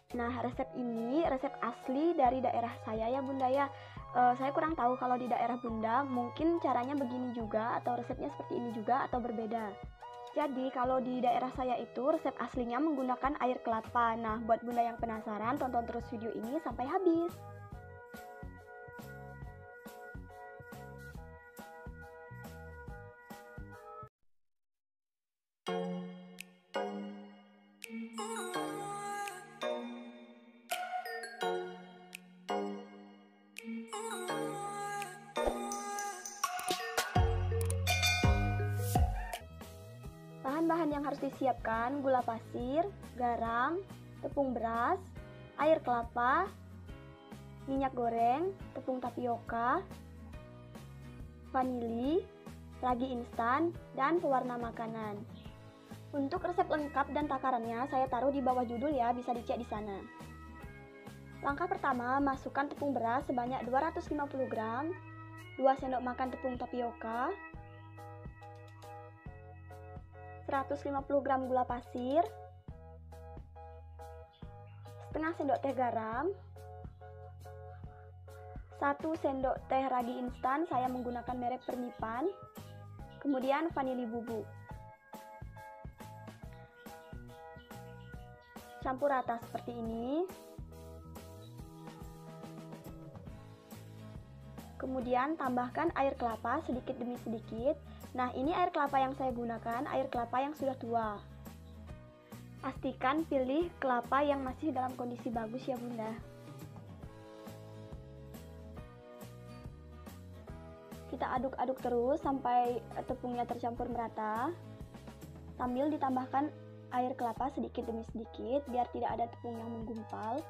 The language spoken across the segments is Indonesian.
Nah, resep ini resep asli dari daerah saya ya Bunda ya. Saya kurang tahu kalau di daerah Bunda mungkin caranya begini juga atau resepnya seperti ini juga atau berbeda. Jadi kalau di daerah saya itu resep aslinya menggunakan air kelapa. Nah, buat Bunda yang penasaran, tonton terus video ini sampai habis. Bahan-bahan yang harus disiapkan: gula pasir, garam, tepung beras, air kelapa, minyak goreng, tepung tapioka, vanili, ragi instan, dan pewarna makanan. Untuk resep lengkap dan takarannya saya taruh di bawah judul ya, bisa dicek di sana. Langkah pertama, masukkan tepung beras sebanyak 250 gram, 2 sendok makan tepung tapioka, 150 gram gula pasir, setengah sendok teh garam, 1 sendok teh ragi instan, saya menggunakan merek Pernipan, kemudian vanili bubuk. Campur rata seperti ini. Kemudian tambahkan air kelapa sedikit demi sedikit. Nah, ini air kelapa yang saya gunakan, air kelapa yang sudah tua. Pastikan pilih kelapa yang masih dalam kondisi bagus ya Bunda. Kita aduk-aduk terus sampai tepungnya tercampur merata. Sambil ditambahkan air kelapa sedikit demi sedikit biar tidak ada tepung yang menggumpal.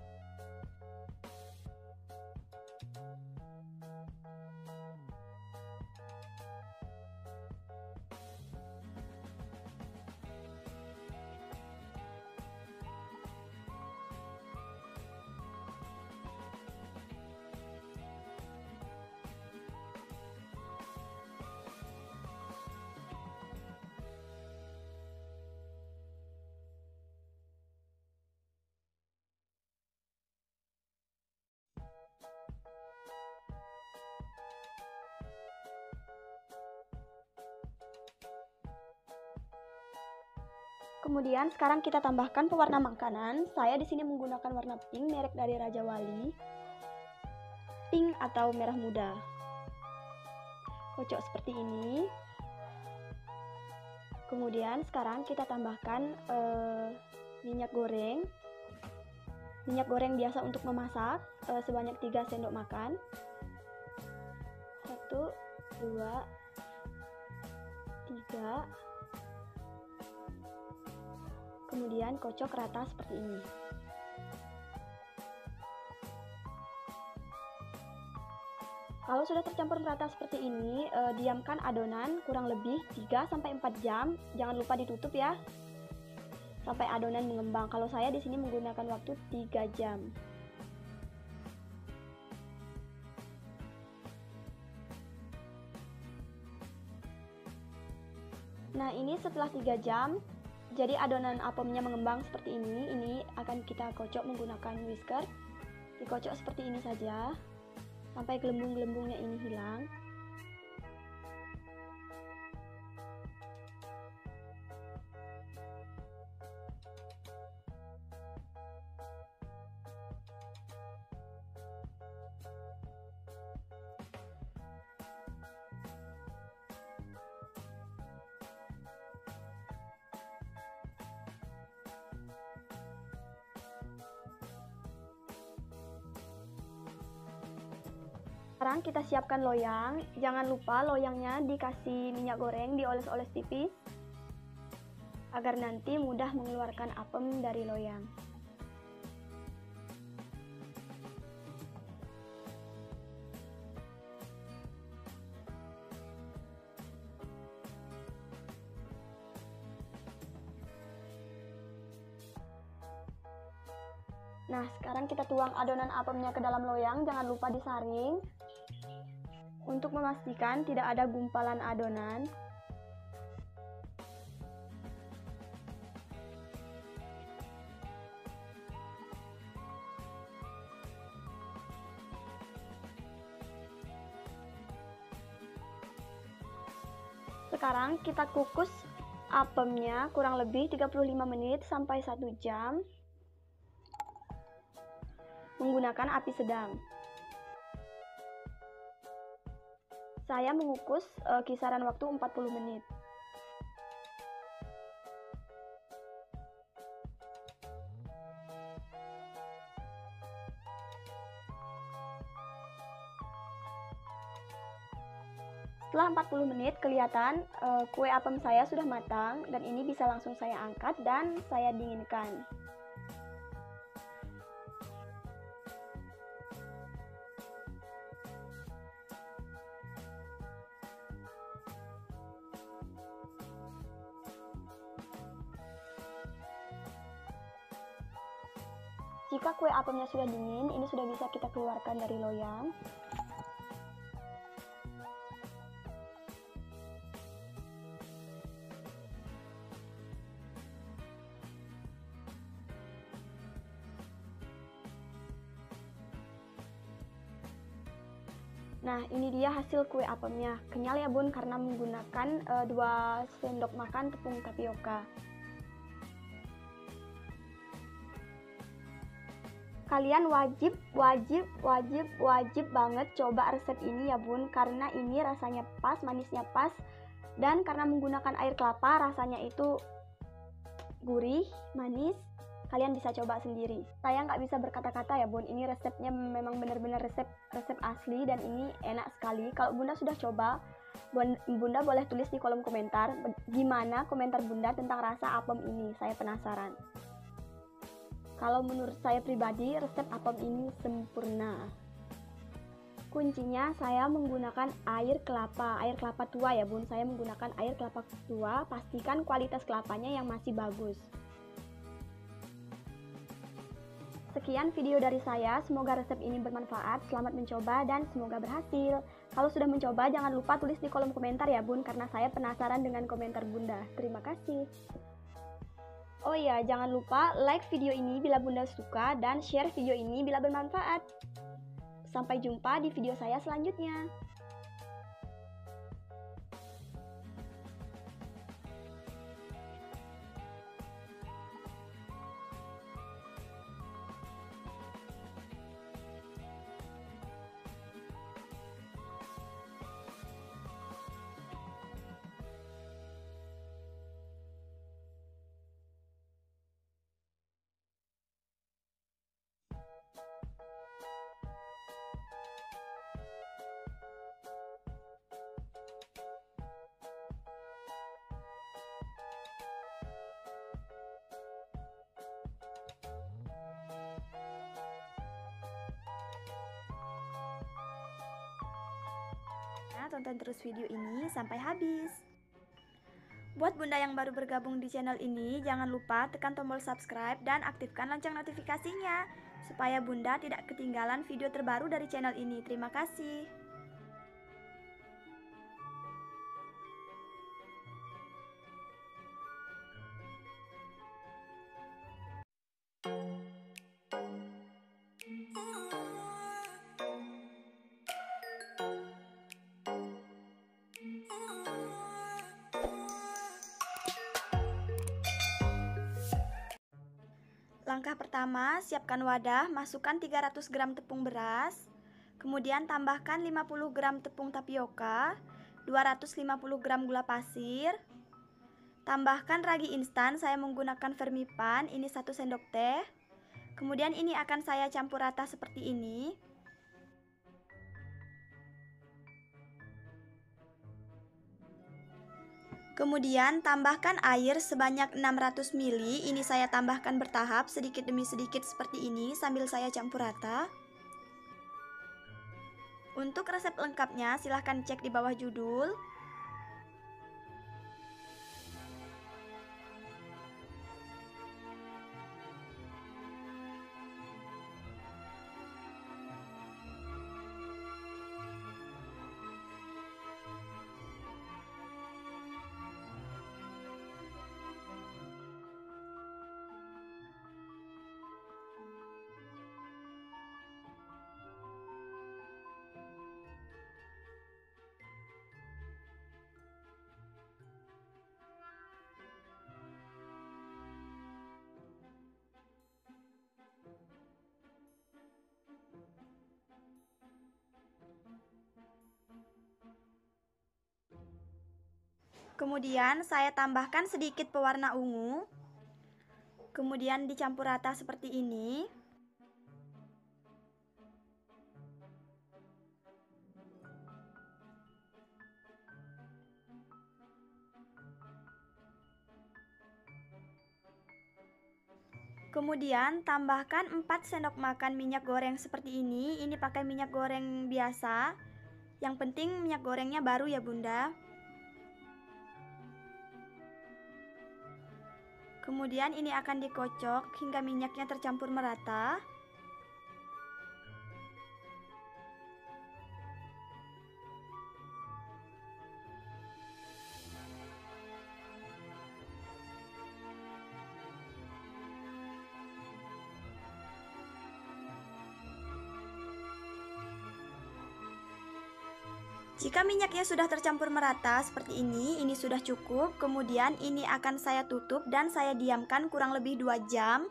Kemudian sekarang kita tambahkan pewarna makanan. Saya di sini menggunakan warna pink merek dari Raja Wali. Pink atau merah muda. Kocok seperti ini. Kemudian sekarang kita tambahkan minyak goreng. Minyak goreng biasa untuk memasak sebanyak 3 sendok makan. 1, 2, 3. Kemudian kocok rata seperti ini. Kalau sudah tercampur merata seperti ini, diamkan adonan kurang lebih 3-4 jam. Jangan lupa ditutup ya, sampai adonan mengembang. Kalau saya di sini menggunakan waktu 3 jam. Nah, ini setelah 3 jam, jadi adonan apemnya mengembang seperti ini. Ini akan kita kocok menggunakan whisker. Dikocok seperti ini saja sampai gelembung-gelembungnya ini hilang. Sekarang kita siapkan loyang. Jangan lupa loyangnya dikasih minyak goreng, dioles-oles tipis agar nanti mudah mengeluarkan apem dari loyang. Nah, sekarang kita tuang adonan apemnya ke dalam loyang. Jangan lupa disaring untuk memastikan tidak ada gumpalan adonan. Sekarang kita kukus apemnya kurang lebih 35 menit sampai 1 jam menggunakan api sedang. Saya mengukus kisaran waktu 40 menit. Setelah 40 menit kelihatan kue apem saya sudah matang dan ini bisa langsung saya angkat dan saya dinginkan. Jika kue apemnya sudah dingin, ini sudah bisa kita keluarkan dari loyang. Nah, ini dia hasil kue apemnya. Kenyal ya bun, karena menggunakan 2 sendok makan tepung tapioka. Kalian wajib banget coba resep ini ya bun, karena ini rasanya pas, manisnya pas, dan karena menggunakan air kelapa rasanya itu gurih, manis. Kalian bisa coba sendiri. Saya nggak bisa berkata-kata ya bun, ini resepnya memang benar-benar resep asli dan ini enak sekali. Kalau bunda sudah coba, bunda boleh tulis di kolom komentar gimana komentar bunda tentang rasa apem ini. Saya penasaran. Kalau menurut saya pribadi, resep apem ini sempurna. Kuncinya saya menggunakan air kelapa tua ya bun. Saya menggunakan air kelapa tua, pastikan kualitas kelapanya yang masih bagus. Sekian video dari saya, semoga resep ini bermanfaat, selamat mencoba dan semoga berhasil. Kalau sudah mencoba jangan lupa tulis di kolom komentar ya bun, karena saya penasaran dengan komentar bunda. Terima kasih. Oh iya, jangan lupa like video ini bila bunda suka dan share video ini bila bermanfaat. Sampai jumpa di video saya selanjutnya. Tonton terus video ini sampai habis. Buat bunda yang baru bergabung di channel ini, jangan lupa tekan tombol subscribe dan aktifkan lonceng notifikasinya supaya bunda tidak ketinggalan video terbaru dari channel ini. Terima kasih. Langkah pertama, siapkan wadah, masukkan 300 gram tepung beras, kemudian tambahkan 50 gram tepung tapioka, 250 gram gula pasir, tambahkan ragi instan, saya menggunakan Fermipan, ini 1 sendok teh, kemudian ini akan saya campur rata seperti ini. Kemudian tambahkan air sebanyak 600 ml, ini saya tambahkan bertahap sedikit demi sedikit seperti ini sambil saya campur rata. Untuk resep lengkapnya silahkan cek di bawah judul. Kemudian saya tambahkan sedikit pewarna ungu. Kemudian dicampur rata seperti ini. Kemudian tambahkan 4 sendok makan minyak goreng seperti ini. Ini pakai minyak goreng biasa. Yang penting minyak gorengnya baru ya Bunda. Kemudian ini akan dikocok hingga minyaknya tercampur merata. Jika minyaknya sudah tercampur merata seperti ini sudah cukup. Kemudian ini akan saya tutup dan saya diamkan kurang lebih 2 jam.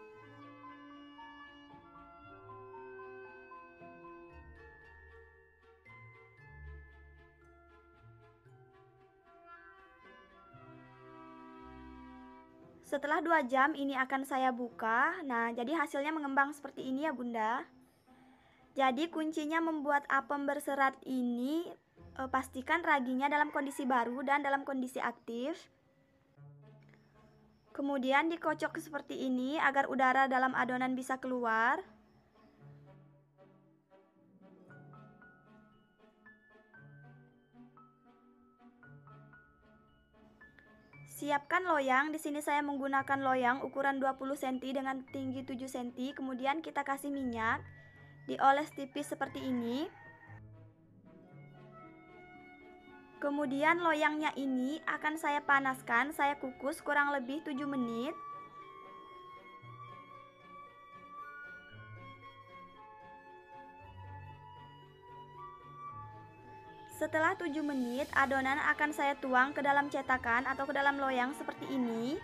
Setelah 2 jam ini akan saya buka. Nah, jadi hasilnya mengembang seperti ini ya Bunda. Jadi kuncinya membuat apem berserat ini, pastikan raginya dalam kondisi baru dan dalam kondisi aktif. Kemudian dikocok seperti ini agar udara dalam adonan bisa keluar. Siapkan loyang. Di sini saya menggunakan loyang ukuran 20 cm dengan tinggi 7 cm. Kemudian kita kasih minyak. Dioles tipis seperti ini. Kemudian loyangnya ini akan saya panaskan, saya kukus kurang lebih 7 menit. Setelah 7 menit, adonan akan saya tuang ke dalam cetakan atau ke dalam loyang seperti ini.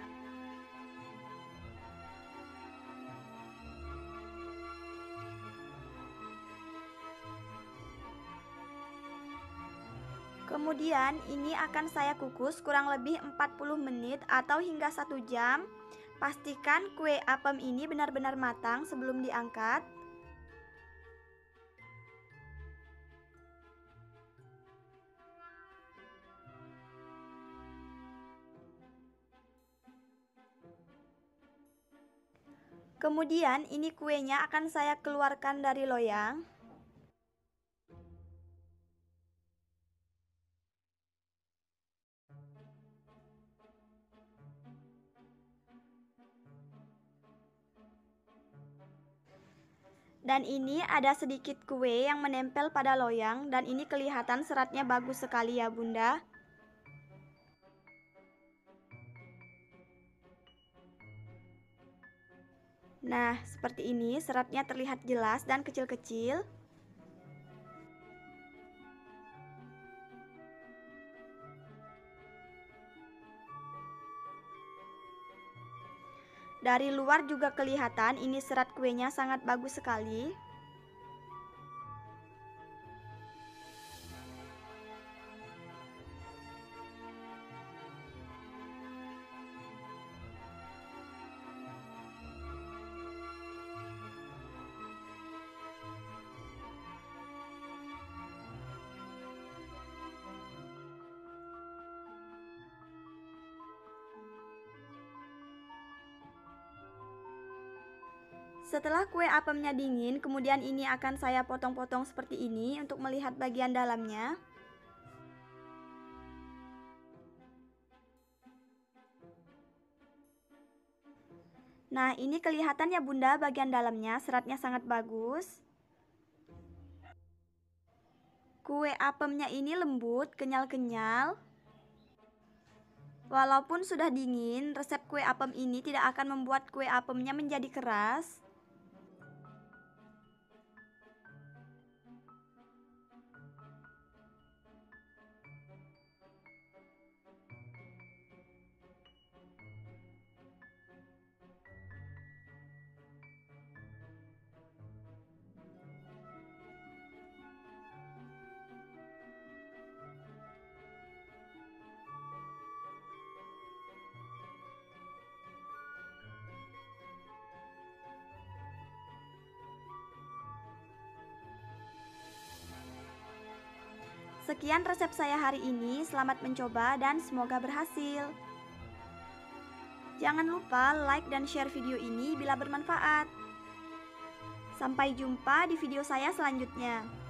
Kemudian ini akan saya kukus kurang lebih 40 menit atau hingga 1 jam. Pastikan kue apem ini benar-benar matang sebelum diangkat. Kemudian ini kuenya akan saya keluarkan dari loyang. Dan ini ada sedikit kue yang menempel pada loyang dan ini kelihatan seratnya bagus sekali ya Bunda. Nah, seperti ini seratnya terlihat jelas dan kecil-kecil. Dari luar juga kelihatan ini serat kuenya sangat bagus sekali. Setelah kue apemnya dingin, kemudian ini akan saya potong-potong seperti ini untuk melihat bagian dalamnya. Nah, ini kelihatan ya Bunda bagian dalamnya, seratnya sangat bagus. Kue apemnya ini lembut, kenyal-kenyal. Walaupun sudah dingin, resep kue apem ini tidak akan membuat kue apemnya menjadi keras. Sekian resep saya hari ini, selamat mencoba dan semoga berhasil. Jangan lupa like dan share video ini bila bermanfaat. Sampai jumpa di video saya selanjutnya.